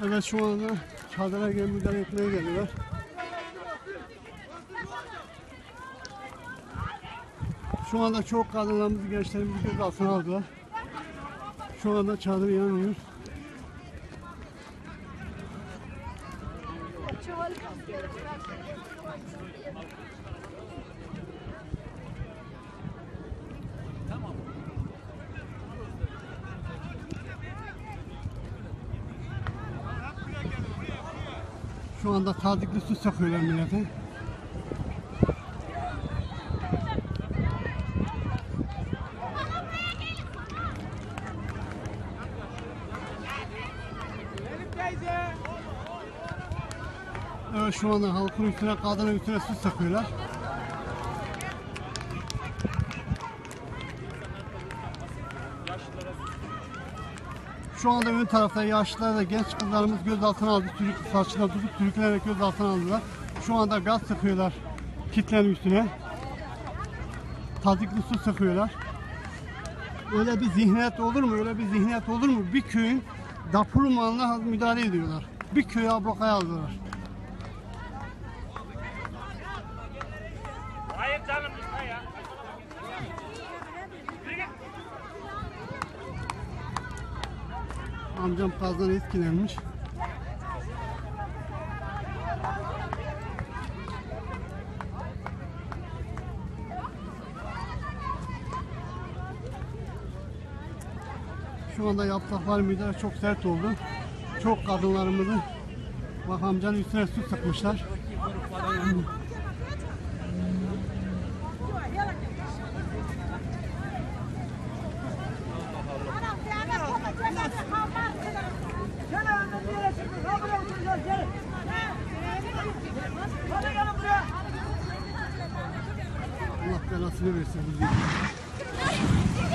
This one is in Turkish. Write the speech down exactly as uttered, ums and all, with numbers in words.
Evet, şu anda çadıra gel müdahale etmeye geliyorlar. Şu anda çok kadınlarımızı, gençlerimizi gözaltına aldılar. Şu anda çadır yanıyor. Şu anda tazikli su sıkıyorlar millete. Evet, şu anda halkın üstüne, kadının üstüne su sıkıyorlar. Şu anda ön tarafta yaşlılar ve genç kızlarımız gözaltına aldı. Sürük, saçına tutup sürüklenerek gözaltına aldılar. Şu anda gaz sıkıyorlar kitlerin üstüne. Tazikli su sıkıyorlar. Öyle bir zihniyet olur mu? Öyle bir zihniyet olur mu? Bir köyün dapurmanına müdahale ediyorlar. Bir köyü ablakaya aldılar. Hayır canım, gitme ya. Amcam fazla etkilenmiş. Şu anda yaptıkları müdahale çok sert oldu. Çok kadınlarımızı, bak amcanın üstüne su sıkmışlar. Allah belasını versin bizi.